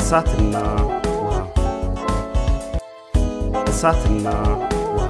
እሳትና ውሃ እሳትና ውሃ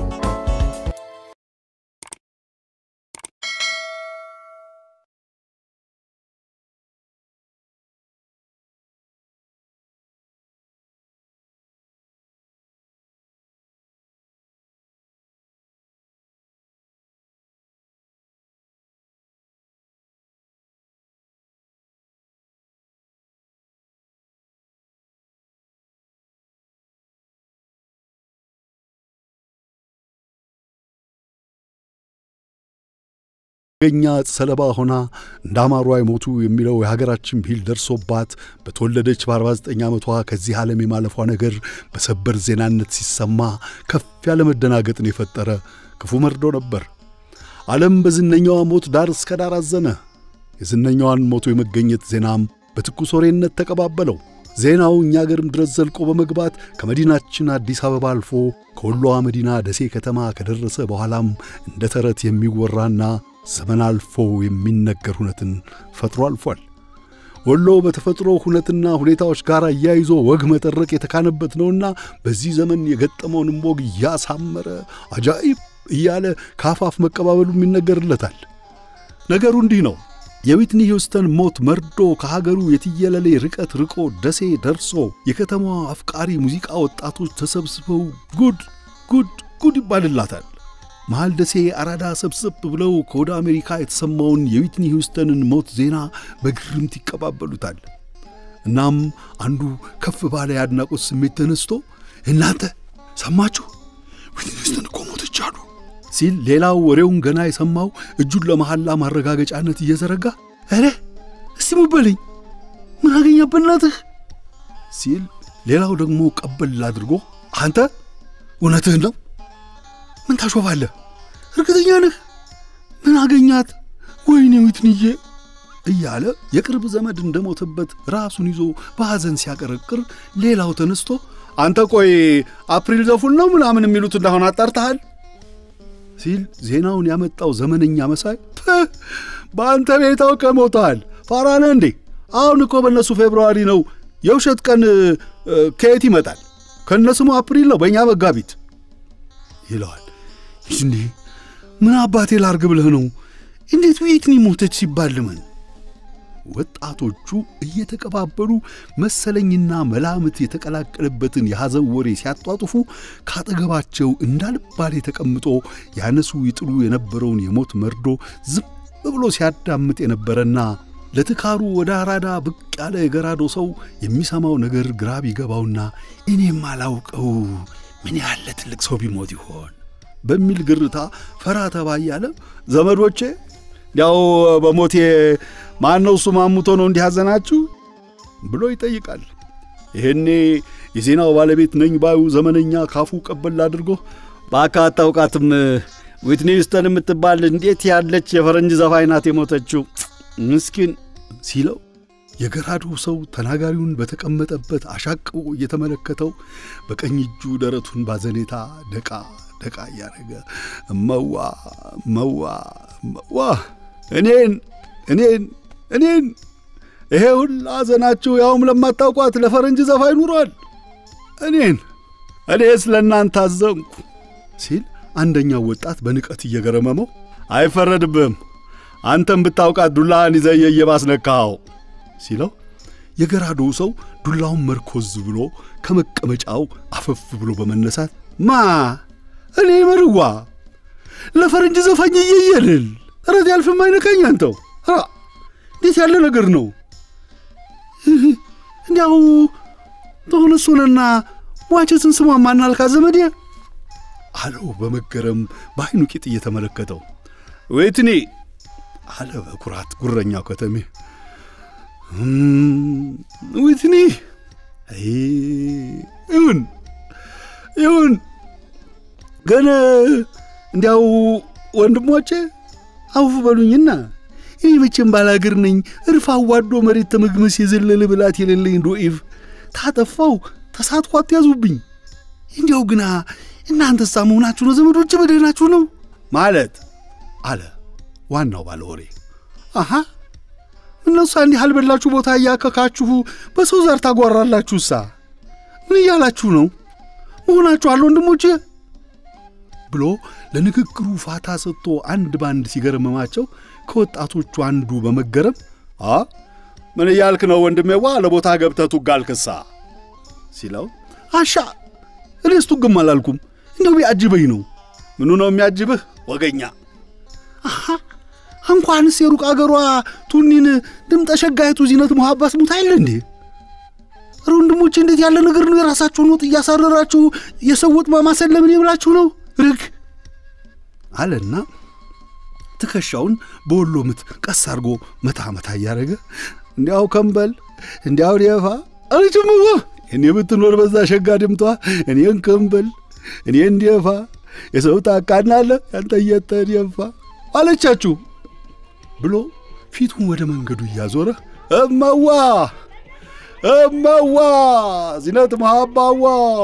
ገኛ ሰለባ ሆና እንዳማሩ አይሞቱ የሚለው የሀገራችን ቢል ደርሶባት በተወለደች በ49 ዓመቷ ከዚህ ዓለም የማለፏ ነገር በሰበር ዜናነት ሲሰማ ከፍ ያለ መደናገጥን የፈጠረ ክፉ መርዶ ነበር። ዓለም በዝነኛዋ ሞት ዳር እስከ ዳር አዘነ። የዝነኛዋን ሞቱ የመገኘት ዜናም በትኩስ ወሬነት ተቀባበለው። ዜናው እኛ ሀገርም ድረስ ዘልቆ በመግባት ከመዲናችን አዲስ አበባ አልፎ ከወሎዋ መዲና ደሴ ከተማ ከደረሰ በኋላም እንደ ተረት የሚወራና ዘመን አልፎ የሚነገር ሁነትን ፈጥሮ አልፏል። ወሎ በተፈጥሮ ሁነትና ሁኔታዎች ጋር ያይዞ ወግ መጠረቅ የተካነበት ነውና በዚህ ዘመን የገጠመውን ሞግ ያሳመረ አጃኢብ እያለ ካፋፍ መቀባበሉ ይነገርለታል። ነገሩ እንዲህ ነው። የዊትኒ ሂውስተን ሞት መርዶ ከሀገሩ የትየለሌ ርቀት ርቆ ደሴ ደርሶ የከተማዋ አፍቃሪ ሙዚቃ ወጣቶች ተሰብስበው ጉድ ይባልላታል። መሃል ደሴ አራዳ ሰብስብ ብለው ከወደ አሜሪካ የተሰማውን የዊትኒ ሂውስተንን ሞት ዜና በግርምት ይቀባበሉታል። እናም አንዱ ከፍ ባለ ያድናቆት ስሜት ተነስቶ እናንተ ሰማችሁ ዊትኒ ሂውስተን እኮ ሞተች አሉ ሲል፣ ሌላው ወሬውን ገና የሰማው እጁን ለመሐላ ማረጋገጫነት እየዘረጋ አረ እስቲ ሙበልኝ ምን አገኘብናትህ ሲል፣ ሌላው ደግሞ ቀበል አድርጎ አንተ እውነትህን ነው ምን ታሾፋለህ እርግጠኛ ነህ ምን አገኛት ወይኔ ዊትኒዬ እያለ የቅርብ ዘመድ እንደሞተበት ራሱን ይዞ በሐዘን ሲያቀረቅር፣ ሌላው ተነስቶ አንተ ቆይ አፕሪል ዘፉል ነው ምናምን የሚሉት እንደሆነ አጣርተሃል ሲል፣ ዜናውን ያመጣው ዘመነኛ መሳይ በአንተ ቤታው ከሞታል ፋራነ እንዴ አሁን እኮ በእነሱ ፌብሩዋሪ ነው የውሸት ቀን ከየት ይመጣል ከነስሙ አፕሪል ነው በእኛ መጋቢት ይለዋል። እንዴ ምን አባቴ ላርግ ብለህ ነው እንዴት ዊትኒ ሞተች ሲባል ምን? ወጣቶቹ እየተቀባበሉ መሰለኝና መላምት የተቀላቀለበትን የሐዘን ወሬ ሲያጧጡፉ ካጠገባቸው እንዳልባሌ ተቀምጦ ያነሱ ይጥሉ የነበረውን የሞት መርዶ ዝም ብሎ ሲያዳምጥ የነበረና ለትካሩ ወደ አራዳ ብቅ ያለ የገራዶ ሰው የሚሰማው ነገር ግራ ቢገባውና እኔም አላውቀው ምን ያለ ትልቅ ሰው ቢሞት ይሆን በሚል ግርታ ፈራ ተባ ያለ ዘመዶቼ ያው በሞቴ ማን ነው እሱ ማሙቶ ነው እንዲያዘናችሁ ብሎ ይጠይቃል። ይሄኔ የዜናው ባለቤት ነኝ ባዩ ዘመነኛ ካፉ ቀበል አድርጎ ባካታውቃትም ዊትኒ ሂውስተን የምትባል እንዴት ያለች የፈረንጅ ዘፋኝ ናት የሞተችው ምስኪን ሲለው፣ የገራዶ ሰው ተናጋሪውን በተቀመጠበት አሻቅቦ እየተመለከተው በቀኝ እጁ ደረቱን ባዘኔታ ደቃ ያረገ መዋ እኔን ይሄ ሁሉ አዘናችሁ ያውም ለማታውቋት ለፈረንጅ ዘፋኝ ኑሯል እኔስ ለእናንተ አዘንኩ ሲል፣ አንደኛው ወጣት በንቀት እየገረመመው አይፈረድብህም አንተም ብታውቃት ዱላህን ይዘህ እየባስነካው ሲለው፣ የገራዶ ሰው ዱላውን መርኮዝ ብሎ ከመቀመጫው አፈፍ ብሎ በመነሳት እኔ መርዋ ለፈረንጅ ዘፋኝ እየየልል ረድ ያልፍም አይነካኝ አንተው እንዴት ያለ ነገር ነው እንዲያው ተሆነሱንና ዋቸትን ስሟ ማናልካ ዘመዴ አለው በመገረም በአይኑ ቂጥ እየተመለከተው። ዊትኒ አለ በኩራት ጉረኛው ከተሜ ዊትኒ ይሁን ገና እንዲያው ወንድሞቼ አውፍ በሉኝና እኔ መቼም ባላገር ነኝ እርፍ አዋዶ መሬት ተመግመስ የዘለለ ብላት የሌለኝ ዶኢቭ ታጠፋው ተሳትኳት ያዙብኝ እንዲያው ግና እናንተስ ሳሙናችሁ ነው ዘመዶች በደናችሁ ነው ማለት አለ ዋናው ባለወሬ። እነሱ አንዲ ያልበላችሁ ቦታ ያከካችሁ በሰው ዘር ታጓራላችሁሳ ምን ይያላችሁ ነው ሆናችሁ አለ ወንድሞቼ ብሎ ለንግግሩ ፋታ ሰጥቶ አንድ ባንድ ሲገርመማቸው ከወጣቶቹ አንዱ በመገረም ምን ይያልክ ነው ወንድሜዋ ለቦታ ገብተቱ ጋልከሳ ሲለው አሻ እኔስቱ ግማላልኩም እንደው ቢያጅበኝ ነው ምኑ ነው የሚያጅብህ ወገኛ እንኳንስ የሩቅ አገሯ ቱኒን ድምጠ ሸጋይቱ ዚነት መሐባስ ሙታይል እንዴ ወንድሞቼ እንዴት ያለ ነገር ነው የራሳችሁን ወጥ ያሳረራችሁ የሰውት ማማሰል ለምን ይብላችሁ ነው ርግ አለና ትከሻውን በወሎ ምት ቀስ አርጎ መታ ያረገ እንዲያው ከንበል እንዲያው ደፋ አልጅምው እኔ ብትኖር በዛ ሸጋ ድምጧ እኔን ከንበል እኔ እንዲያፋ የሰው ታቃናለ አንተ የተደፋ አለቻችሁ ብሎ ፊቱን ወደ መንገዱ ያዞረ እማዋ ዚነት መሐባዋ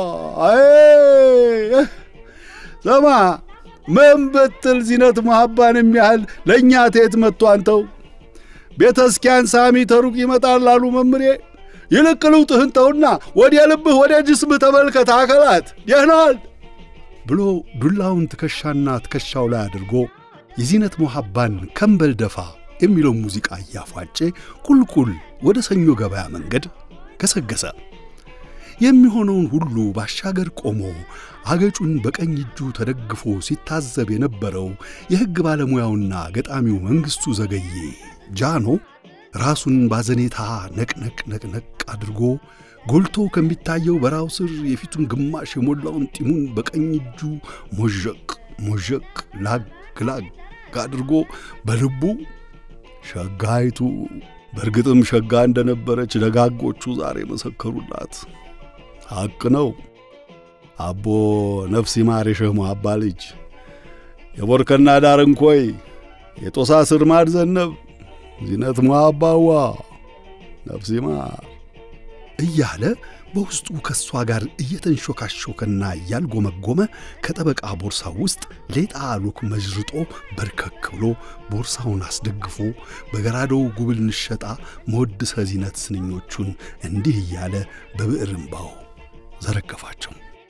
ሰማ መንበትል ዚነት መሐባን የሚያህል ለኛ ተየት መጥቶ አንተው ቤተስኪያን ሳሚ ተሩቅ ይመጣል አሉ መምሬ ይልቅሉ ጥህንተውና ወዲያ ልብህ ወዲያ ጅስምህ ተመልከት አከላት ደህናል ብሎ ዱላውን ትከሻና ትከሻው ላይ አድርጎ የዚነት መሐባን ከንበል ደፋ የሚለው ሙዚቃ ያፋጨ ቁልቁል ወደ ሰኞ ገበያ መንገድ ገሰገሰ የሚሆነውን ሁሉ ባሻገር ቆሞ አገጩን በቀኝ እጁ ተደግፎ ሲታዘብ የነበረው የሕግ ባለሙያውና ገጣሚው መንግስቱ ዘገየ ጃኖ ራሱን ባዘኔታ ነቅነቅ አድርጎ ጎልቶ ከሚታየው በራው ስር የፊቱን ግማሽ የሞላውን ጢሙን በቀኝ እጁ ሞጀቅ ላግ አድርጎ በልቡ ሸጋይቱ በርግጥም ሸጋ እንደነበረች ደጋጎቹ ዛሬ መሰከሩላት ሐቅ ነው አቦ ነፍስ ይማር የሸህሙ አባልጅ የቦርከና ዳርንኮይ የጦሳ ስር ማድዘነብ ዚነት መሐባዋ ነፍስ ይማር እያለ በውስጡ ከሷ ጋር እየተንሾካሾከና ያልጎመጎመ ከጠበቃ ቦርሳው ውስጥ ሌጣ ሉክ መጅርጦ በርከክ ብሎ ቦርሳውን አስደግፎ በገራዶው ጉብል ንሸጣ መወድሰ ዚነት ስንኞቹን እንዲህ እያለ በብዕርምባው ዘረገፋቸው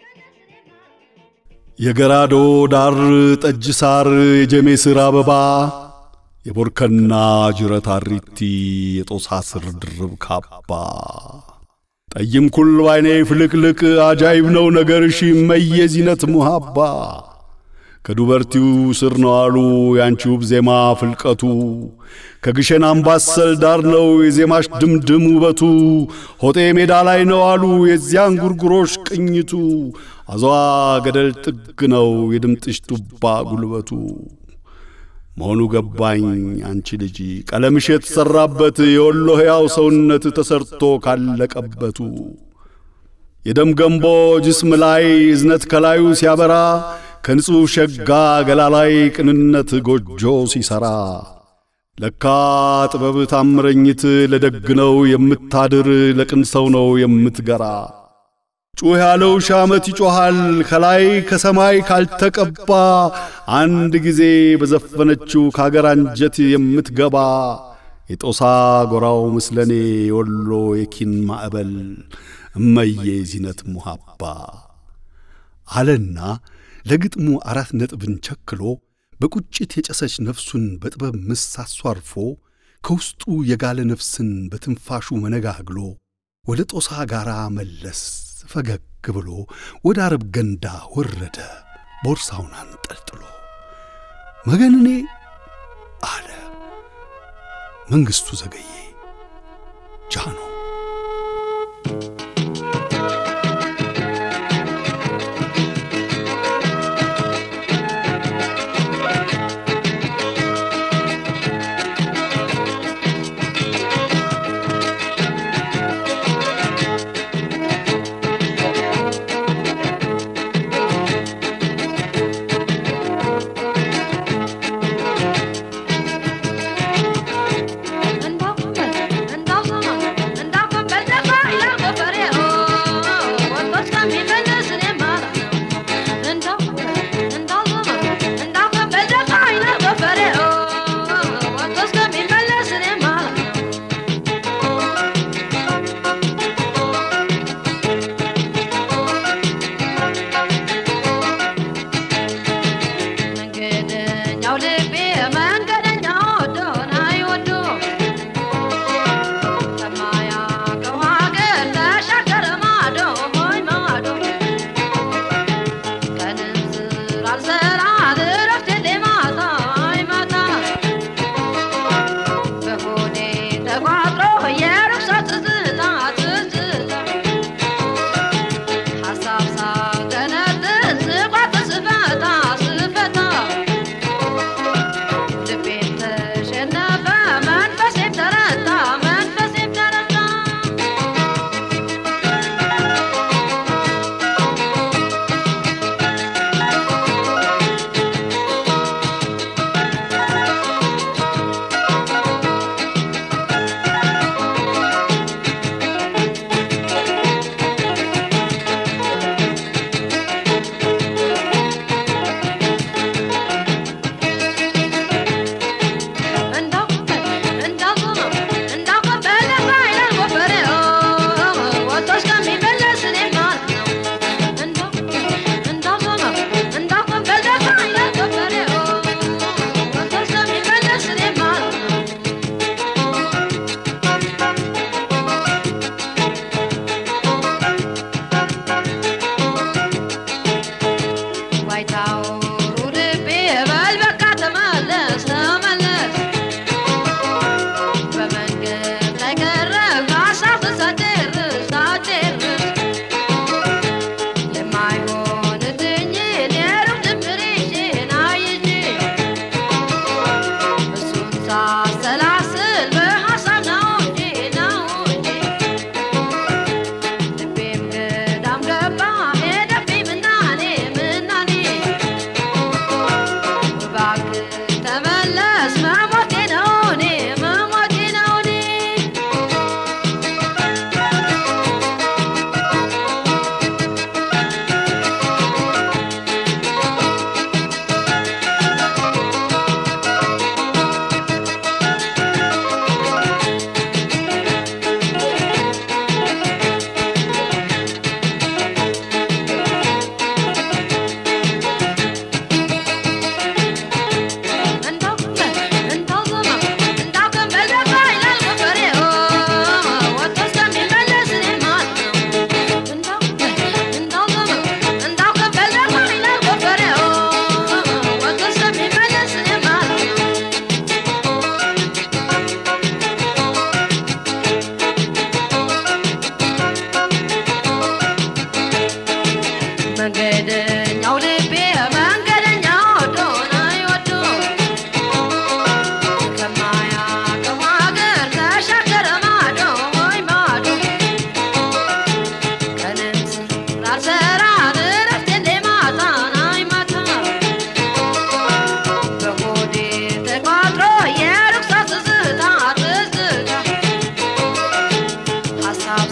የገራዶ ዳር ጠጅ ሳር የጀሜ ስር አበባ የቦርከና ጅረት አሪቲ የጦሳ ስር ድርብ ካባ ጠይም ኩል ባይኔ ፍልቅልቅ አጃይብ ነው ነገርሽ መየዚነት መሐባ ከዱበርቲው ስር ነው አሉ ያንቺው ዜማ ፍልቀቱ ከግሸን አምባሰል ዳር ነው የዜማሽ ድምድም ውበቱ ሆጤ ሜዳ ላይ ነው አሉ የዚያን ጉርጉሮሽ ቅኝቱ አዟ ገደል ጥግ ነው የድምጥሽ ቱባ ጉልበቱ መሆኑ ገባኝ አንቺ ልጅ ቀለምሽ የተሰራበት የወሎ ሕያው ሰውነት ተሰርቶ ካለቀበቱ የደም ገንቦ ጅስም ላይ እዝነት ከላዩ ሲያበራ ከንጹህ ሸጋ ገላላይ ቅንነት ጎጆ ሲሰራ ለካ ጥበብ ታምረኝት ለደግነው የምታድር ለቅን ሰው ነው የምትገራ ጩህ ያለው ሻመት ይጮሃል ከላይ ከሰማይ ካልተቀባ አንድ ጊዜ በዘፈነችው ካገር አንጀት የምትገባ የጦሳ ጎራው ምስለኔ ወሎ የኪን ማዕበል እመዬ ዚነት መሐባ አለና ለግጥሙ 4 ነጥብን ቸክሎ በቁጭት የጨሰች ነፍሱን በጥበብ ምሳሱ አርፎ ከውስጡ የጋለ ነፍስን በትንፋሹ መነጋግሎ ወደ ጦሳ ጋራ መለስ ፈገግ ብሎ ወደ አረብ ገንዳ ወረደ ቦርሳውን አንጠልጥሎ መገንኔ አለ መንግስቱ ዘገየ ጃኖ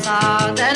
Esat